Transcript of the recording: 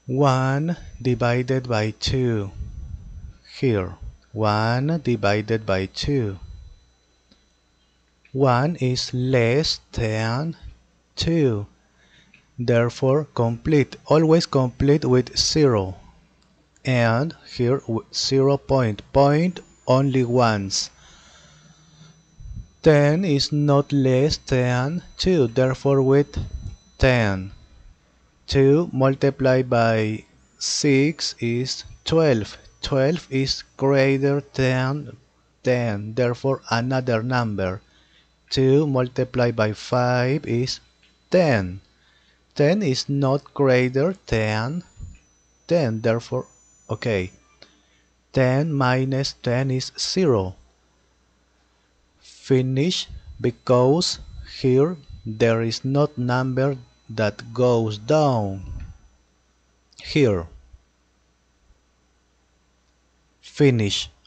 1 divided by 2. Here, 1 divided by 2. 1 is less than 2. Therefore, always complete with 0. And here 0 point only once. 10 is not less than 2, therefore with 10. 2 multiplied by 6 is 12. 12 is greater than 10, therefore another number. 2 multiplied by 5 is 10. 10 is not greater than 10, therefore, okay. 10 minus 10 is 0. Finish, because here there is not number that goes down. Here. Finish.